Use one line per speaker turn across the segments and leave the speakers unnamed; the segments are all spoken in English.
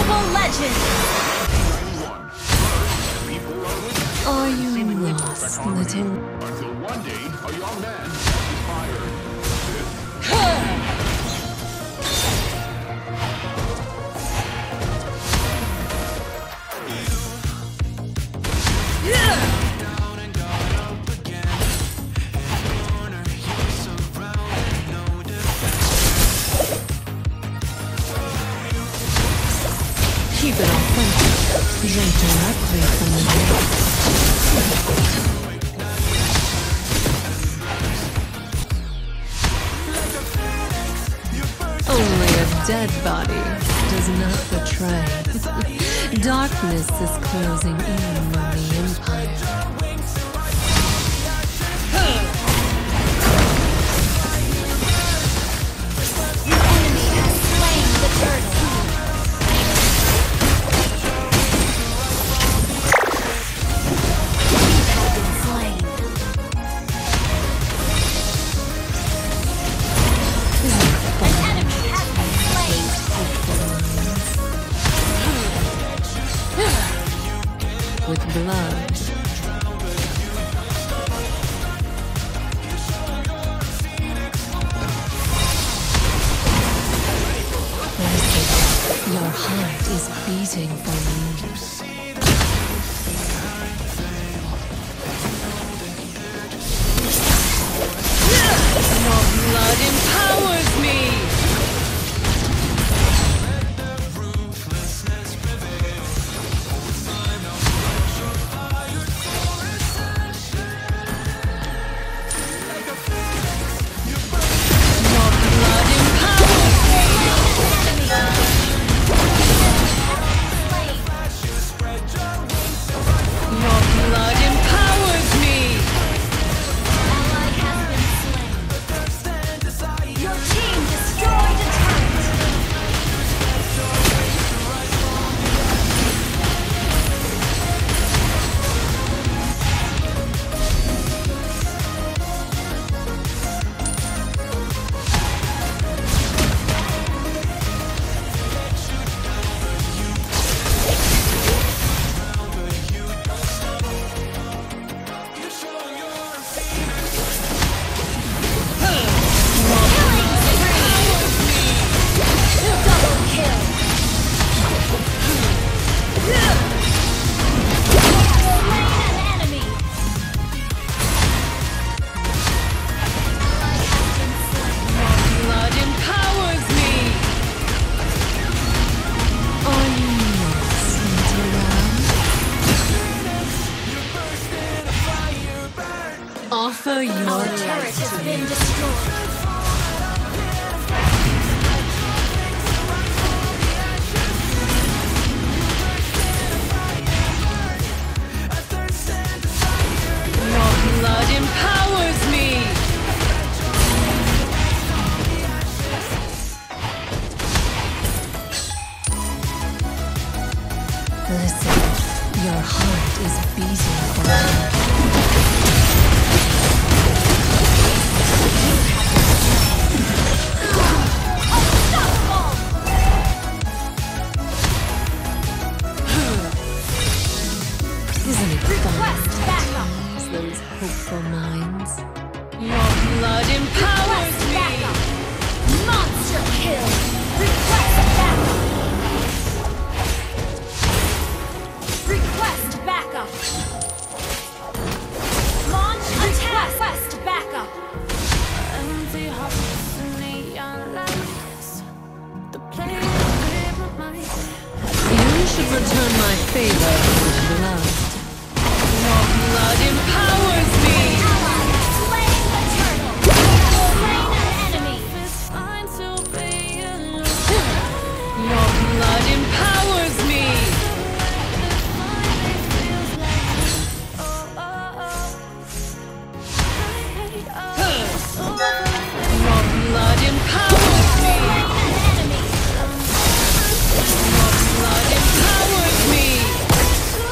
Mobile Legends!
Are you lost, little?
Until one day, a young man catches fire.
Keep it authentic. Drink directly from the well. Only a dead body does not betray. Darkness is closing in on the Empire.
Your enemy has slain the turtle.
With blood. Listen, your heart is beating for me. Your blood empowers me! Offer your
turret has been destroyed.
Your blood empowers me! Listen, your heart is beating for me. Isn't it fun? Those hopeful minds. Your blood empowers me!
Monster kill! Request backup! Request backup! Launch attack! Request backup!
Empty hearts and neon lights. The plane of my
You should return my favor with blood. Your blood empowers me!
Ally has slain the turtle! Slain an enemy!
it's fine to be alone.
Your blood empowers me!
Oh, oh, oh.
Your blood empowers me!
Slain an enemy!
Your blood empowers me!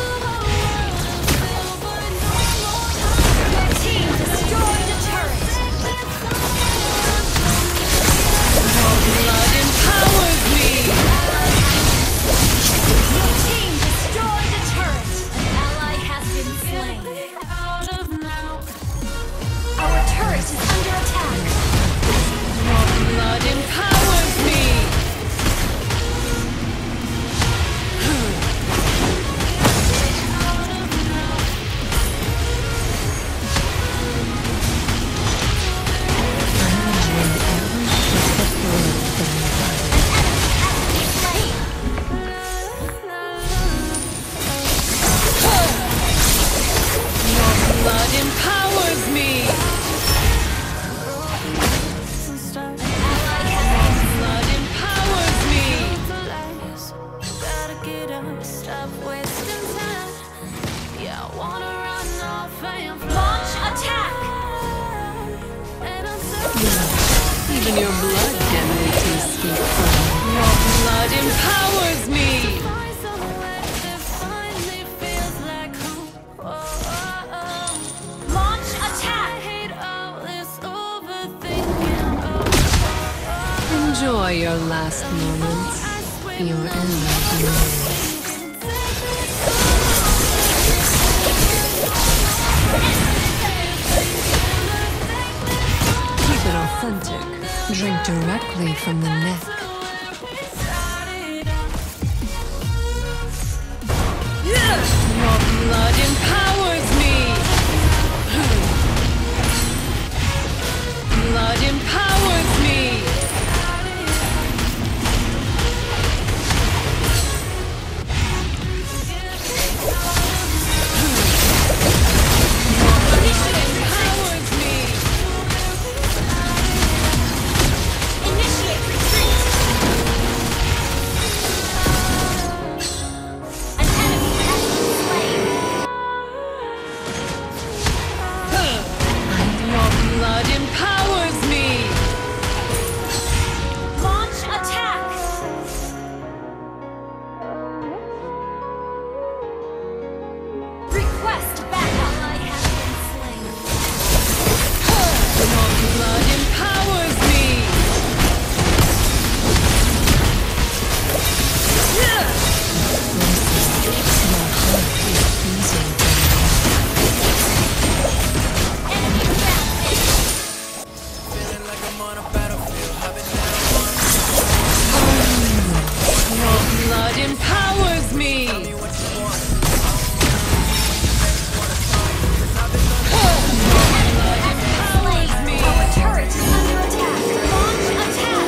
last moments, your end may. Keep it authentic. Drink directly from the neck.
Your blood empowers me. Blood empowers me. Empowers me.
Initiate retreat. An enemy has been slain.
Your blood empowers me.
Launch attack. Request backup. I have been slain.
Your blood empowers me.
Enemy rampage.
Feeling like I'm on a battlefield. I've been
Your blood empowers me.
down what you want.
Empowers me.
Our turret is under attack. Launch attack.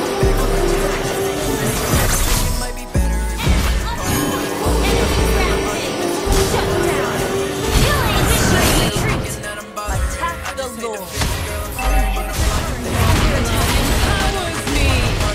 It might be better if
Enemy rampage. Shut down. Killing retreat.
that I'm bothered.
Attack the Lord.
Empowers me.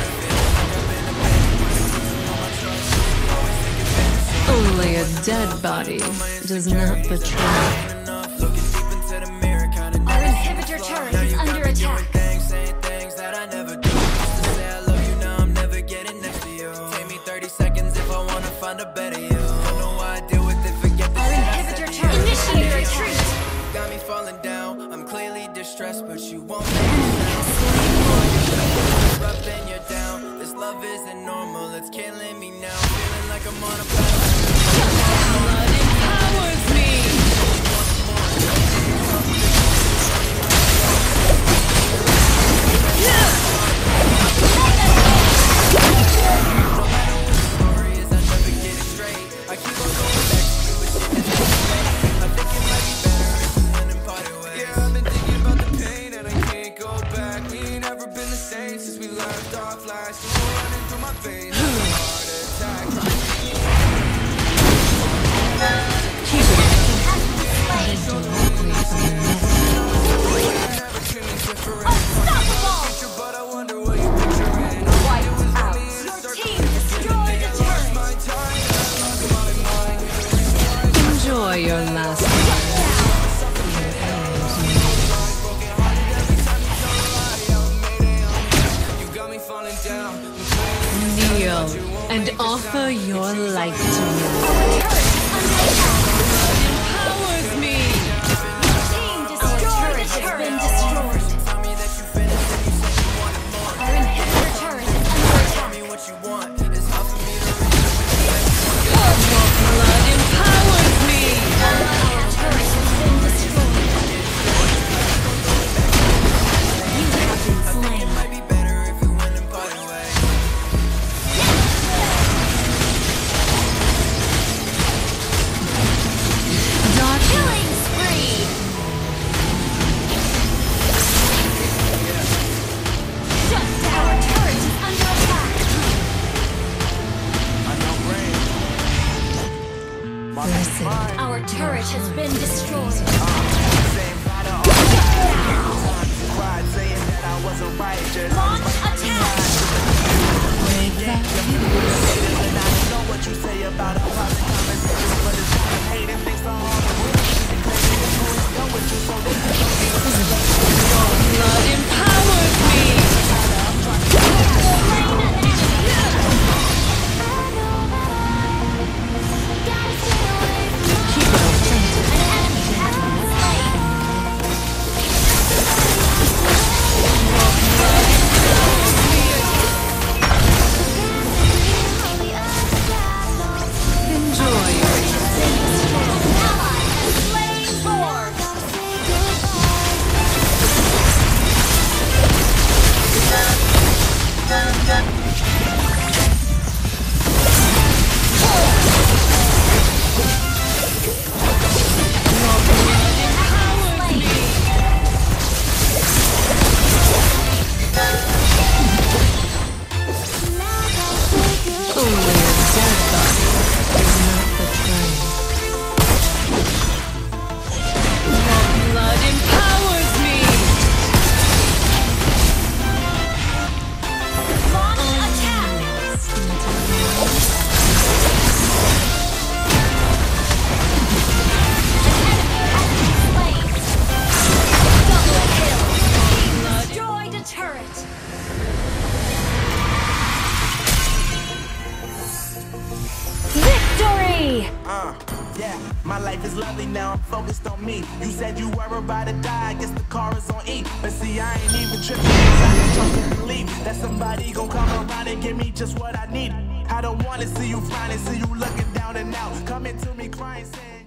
Only a dead body does not betray.
enough. Looking deep into the mirror, counting
Our
down.
inhibitor turret is under attack.
Things, saying things that I never do. Used to say I love you, now I'm never getting next to you. Take me 30 seconds if I wanna find a better you. Don't know why I deal with it, forget the
Our
shit I
inhibitor
said.
turret initiate retreat.
Got me falling down. I'm clearly distressed, but you won't up and you're down. This love isn't normal, it's killing me now. Feeling like I'm on a battlefield.
Blood empowers me.
Story is I never get it straight. I keep on going back to you, but shit is I think it might be better if we went and parted ways. Yeah, I've been thinking about the pain and I can't go back. We ain't never been the same since we left off last. You were running through my veins, heart attack.
Keep it authentic. Drink directly from the neck.
Never tuning different.
Unstoppable.
But I wonder what you picturing.
Wiped out. Your team destroyed a turret.
My time, I lost my mind.
Enjoy your last moments. Your end
You got me falling down.
may. Kneel and offer your life to me.
Empowers me.
Team destroyed a turret. Destroyed.
Tell me that you finished and you said you wanted more.
Our inhibitor turret is under
Tell
attack.
me what you want. It's hard for me to
Blood empowers me.
Our turret has been destroyed. You have been slain.
might be better if we went and parted ways.
Dark
Killing spree. Shut down. Our turret is under attack.
listen.
Our turret has been destroyed. Launch attack.
Break that
Blood empowers me.
keep it authentic.
Blood
Yeah, my life is lovely now, I'm focused on me. You said you were about to die, I guess the car is on E. But see, I ain't even tripping, 'cause I can trust and believe that somebody gon' come around and give me just what I need. I don't wanna see you flying, see you looking down and out, coming to me crying, saying